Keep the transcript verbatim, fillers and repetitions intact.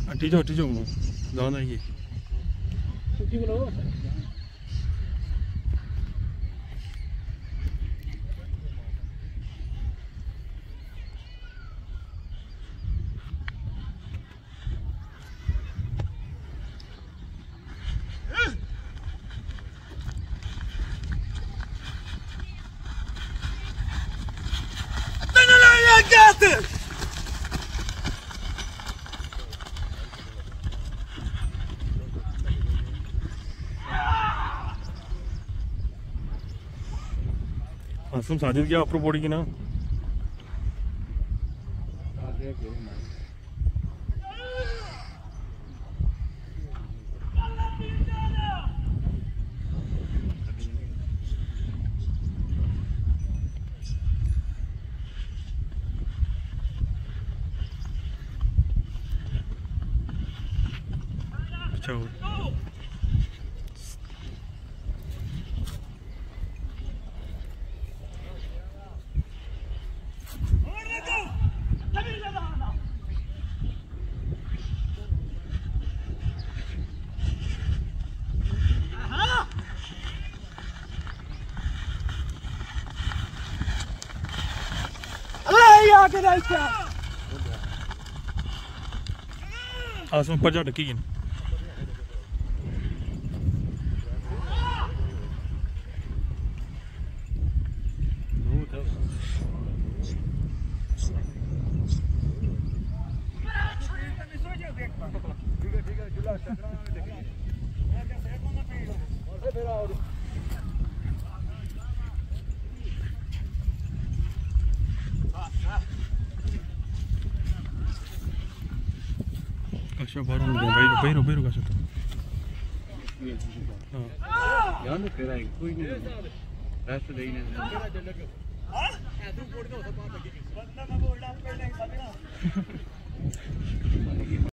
हटी जाओ हटी जाओ ज़्यादा ये आसम साजिद क्या अपर बॉडी की ना अच्छा आसम पर जा ढकी अच्छा बाहर भाई भाई रुक रुक अच्छा हां यार ने तेरा कोई नहीं रेस्ट दे ही नहीं हां तू बोल के होता बात लगी बंदा मैं बोल रहा हूं पहले ही